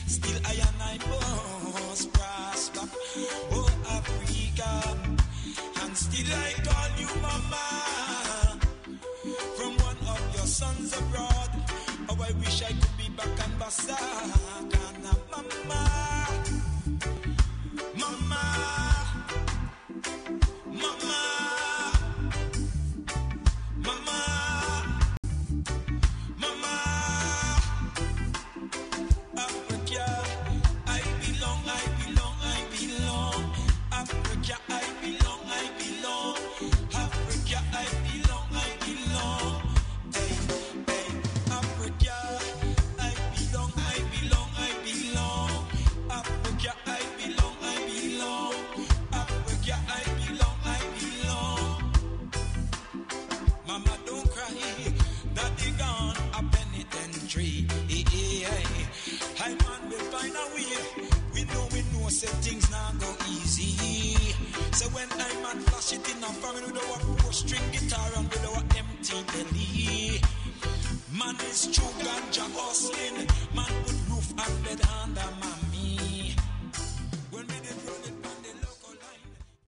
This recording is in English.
still I and I must prosper. Oh, Africa, and still I call you mama. From one of your sons abroad, oh, I wish I could be back and Basakana, mama, mama, mama, mama, mama. Africa, I belong, I belong, I belong. Africa, I belong, I belong. Africa, I belong, I belong. Hey, hey, Africa, I belong, I belong, I belong. Africa, I belong, I belong. Africa, I belong, I belong. Mama, don't cry, daddy gone a penitentiary. I man will find a way. We know, say things now go easy. So when I man flash it in a family with our 4-string guitar and with our empty belly. Man is true ganja hustling. Man